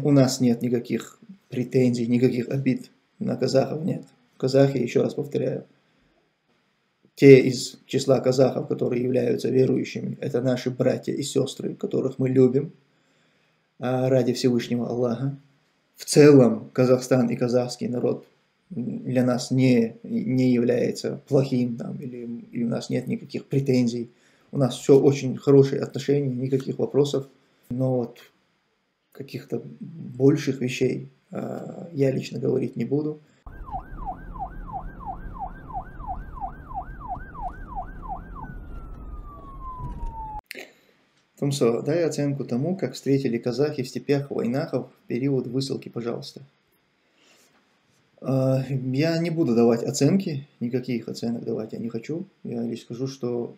У нас нет никаких претензий, никаких обид на казахов нет. Казахи, еще раз повторяю, те из числа казахов, которые являются верующими, это наши братья и сестры, которых мы любим ради Всевышнего Аллаха. В целом Казахстан и казахский народ для нас не является плохим, там, или у нас нет никаких претензий. У нас все очень хорошие отношения, никаких вопросов. Но вот каких-то больших вещей я лично говорить не буду. Тумсо, дай оценку тому, как встретили казахи в степях войнахов в период высылки, пожалуйста. Я не буду давать оценки, никаких оценок давать я не хочу. Я лишь скажу, что,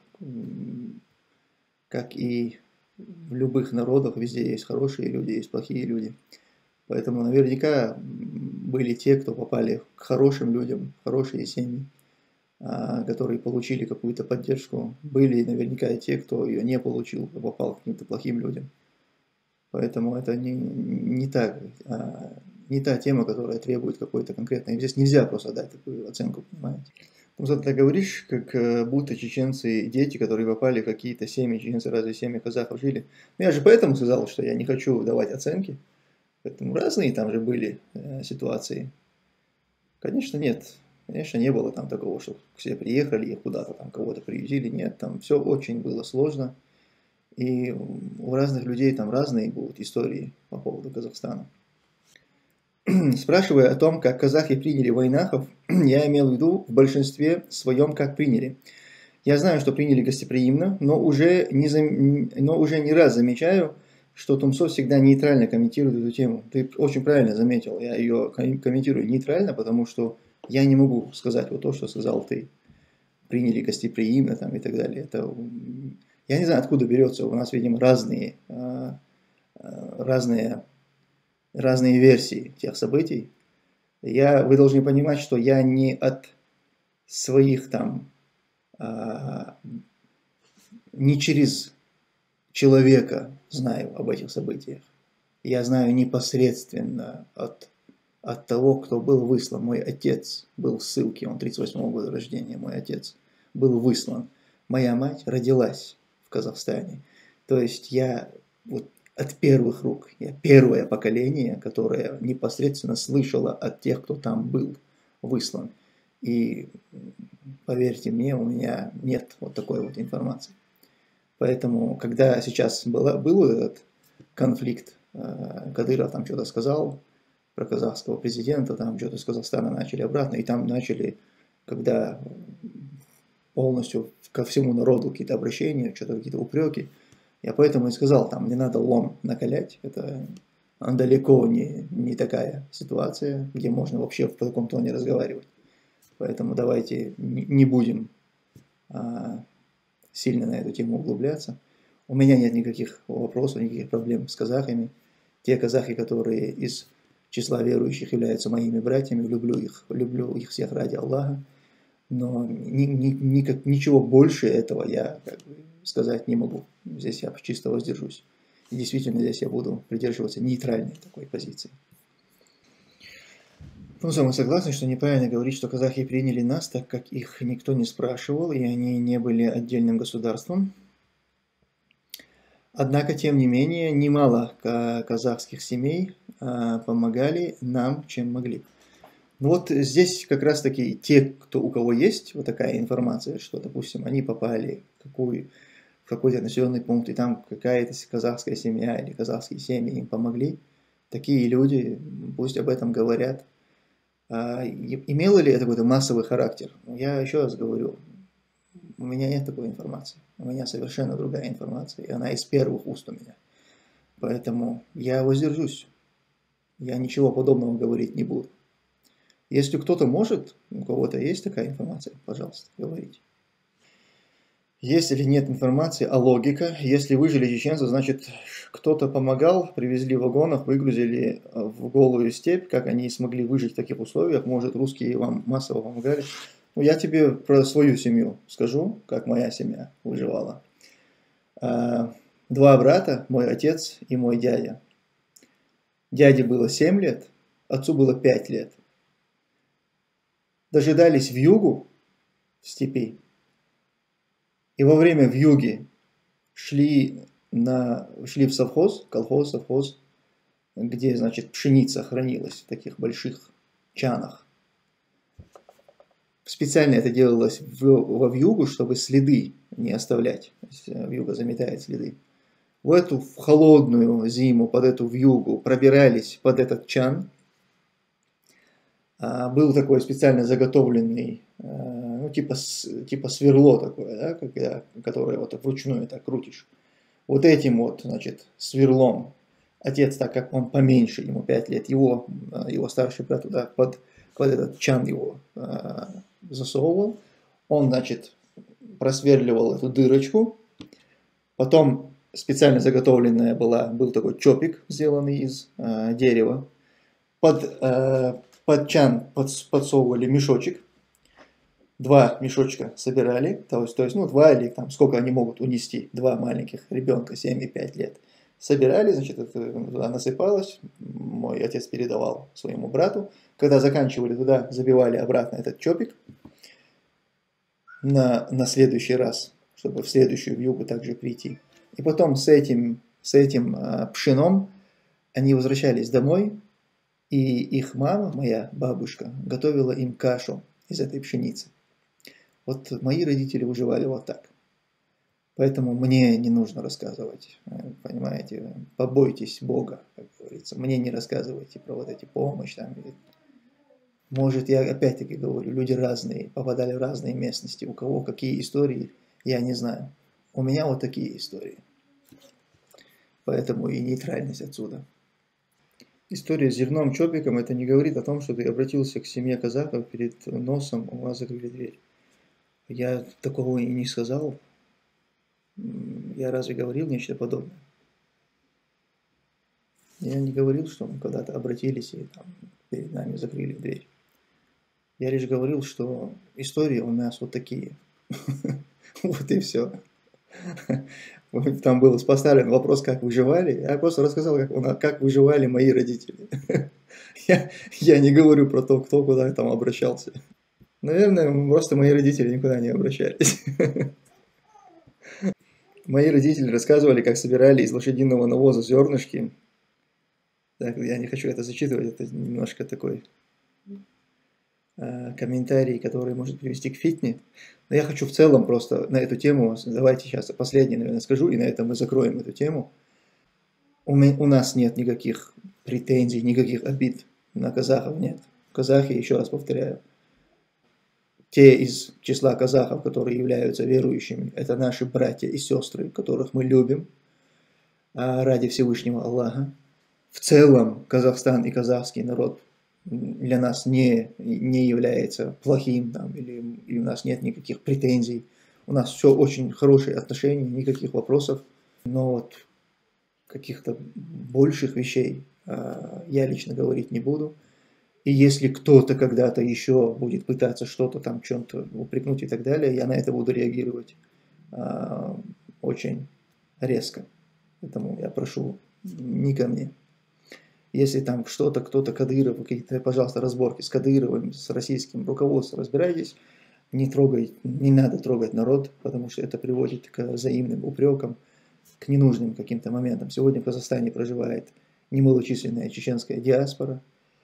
как и в любых народах, везде есть хорошие люди, есть плохие люди. Поэтому наверняка были те, кто попали к хорошим людям, хорошие семьи, которые получили какую-то поддержку. Были наверняка и те, кто ее не получил, попал к каким-то плохим людям. Поэтому это не та тема, которая требует какой-то конкретной. Здесь нельзя просто дать такую оценку, понимаете. Потому что ты говоришь, как будто чеченцы дети, которые попали в какие-то семьи, чеченцы разве семьи казахов жили. Я же поэтому сказал, что я не хочу давать оценки. Поэтому разные там же были ситуации. Конечно, нет. Конечно, не было там такого, что все приехали и куда-то там кого-то приютили. Нет, там все очень было сложно. И у разных людей там разные будут истории по поводу Казахстана. Спрашивая о том, как казахи приняли войнахов, я имел в виду в большинстве своем, как приняли. Я знаю, что приняли гостеприимно, но уже не раз замечаю, что Тумсо всегда нейтрально комментирует эту тему. Ты очень правильно заметил, я ее комментирую нейтрально, потому что я не могу сказать вот то, что сказал ты. Приняли гостеприимно там, и так далее. Я не знаю, откуда берется, у нас, видимо, разные версии тех событий. Вы должны понимать, что я не от своих там, не через человека знаю об этих событиях. Я знаю непосредственно от того, кто был выслан. Мой отец был в ссылке, он 38-го года рождения, мой отец был выслан. Моя мать родилась в Казахстане. То есть я вот от первых рук, я первое поколение, которое непосредственно слышало от тех, кто там был выслан. И поверьте мне, у меня нет вот такой вот информации. Поэтому, когда сейчас был этот конфликт, Кадыров там что-то сказал про казахского президента, там что-то с Казахстана начали обратно, и там начали, когда полностью ко всему народу какие-то обращения, что-то какие-то упреки, я поэтому и сказал, там не надо лом накалять, это далеко не такая ситуация, где можно вообще в таком тоне разговаривать. Поэтому давайте не будем сильно на эту тему углубляться. У меня нет никаких вопросов, никаких проблем с казахами. Те казахи, которые из числа верующих являются моими братьями, люблю их всех ради Аллаха. Но ничего больше этого я сказать не могу. Здесь я чисто воздержусь. И действительно, здесь я буду придерживаться нейтральной такой позиции. Ну, мы согласны, что неправильно говорить, что казахи приняли нас, так как их никто не спрашивал, и они не были отдельным государством. Однако, тем не менее, немало казахских семей помогали нам, чем могли. Ну вот здесь как раз таки те, у кого есть вот такая информация, что, допустим, они попали в какой-то населенный пункт, и там какая-то казахская семья или казахские семьи им помогли, такие люди пусть об этом говорят. Имело ли это какой-то массовый характер? Я еще раз говорю, у меня нет такой информации. У меня совершенно другая информация, и она из первых уст у меня. Поэтому я воздержусь. Я ничего подобного говорить не буду. Если кто-то может, у кого-то есть такая информация, пожалуйста, говорите. Есть или нет информации, а логика? Если выжили чеченцы, значит, кто-то помогал, привезли в вагонах, выгрузили в голую степь, как они смогли выжить в таких условиях, может, русские вам массово помогали. Ну, я тебе про свою семью скажу, как моя семья выживала. 2 брата, мой отец и мой дядя. Дяде было 7 лет, отцу было 5 лет. Дожидались вьюгу в степи. И во время вьюги шли в совхоз, колхоз, совхоз, где, значит, пшеница хранилась в таких больших чанах. Специально это делалось во вьюгу, чтобы следы не оставлять. То есть вьюга заметает следы. В холодную зиму под эту вьюгу пробирались под этот чан. Был такой специально заготовленный, ну, типа сверло такое, да, которое вот вручную так крутишь. Вот этим вот, значит, сверлом отец, так как он поменьше, ему 5 лет, его старший брат туда под этот чан его засовывал. Он, значит, просверливал эту дырочку. Потом специально заготовленная был такой чопик, сделанный из дерева. Под чан подсовывали мешочек. 2 мешочка собирали, то есть, ну, 2 или там сколько они могут унести, 2 маленьких ребенка, 7 и 5 лет. Собирали, значит, это туда насыпалось, мой отец передавал своему брату. Когда заканчивали, туда забивали обратно этот чопик на следующий раз, чтобы в следующую вьюгу также прийти. И потом с этим пшеном они возвращались домой, и их мама, моя бабушка, готовила им кашу из этой пшеницы. Вот мои родители выживали вот так. Поэтому мне не нужно рассказывать, понимаете, побойтесь Бога, как говорится. Мне не рассказывайте про вот эти помощи. Там. Может, я опять-таки говорю, люди разные, попадали в разные местности. У кого какие истории, я не знаю. У меня вот такие истории. Поэтому и нейтральность отсюда. История с зерном чопиком, это не говорит о том, что ты обратился к семье казахов, перед носом у вас закрыли дверь. Я такого и не сказал. Я разве говорил нечто подобное? Я не говорил, что мы когда-то обратились и там, перед нами закрыли дверь. Я лишь говорил, что истории у нас вот такие. Вот и все. Там был поставлен вопрос, как выживали. Я просто рассказал, как выживали мои родители. Я не говорю про то, кто куда там обращался. Наверное, просто мои родители никуда не обращались. Мои родители рассказывали, как собирали из лошадиного навоза зернышки. Так, я не хочу это зачитывать, это немножко такой комментарий, который может привести к фитне. Но я хочу в целом просто на эту тему, давайте сейчас последний, наверное, скажу, и на этом мы закроем эту тему. У нас нет никаких претензий, никаких обид на казахов, нет. Казахи, еще раз повторяю, те из числа казахов, которые являются верующими, это наши братья и сестры, которых мы любим ради Всевышнего Аллаха. В целом Казахстан и казахский народ для нас не является плохим, там, или у нас нет никаких претензий. У нас все очень хорошие отношения, никаких вопросов. Но вот каких-то больших вещей я лично говорить не буду. И если кто-то когда-то еще будет пытаться что-то там, чем-то упрекнуть и так далее, я на это буду реагировать очень резко. Поэтому я прошу, не ко мне. Если там что-то, кто-то Кадыров, какие-то, пожалуйста, разборки с Кадыровым, с российским руководством, разбирайтесь, не надо трогать народ, потому что это приводит к взаимным упрекам, к ненужным каким-то моментам. Сегодня в Казахстане проживает немалочисленная чеченская диаспора.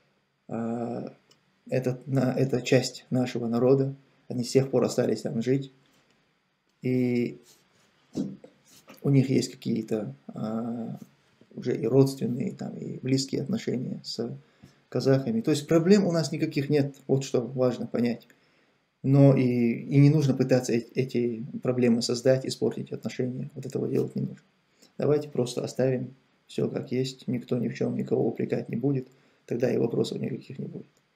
Это часть нашего народа, они с тех пор остались там жить, и у них есть какие-то уже и родственные, там, и близкие отношения с казахами. То есть проблем у нас никаких нет, вот что важно понять. Но и не нужно пытаться эти проблемы создать, испортить отношения, вот этого делать не нужно. Давайте просто оставим все как есть, никто ни в чем никого упрекать не будет, тогда и вопросов никаких не будет.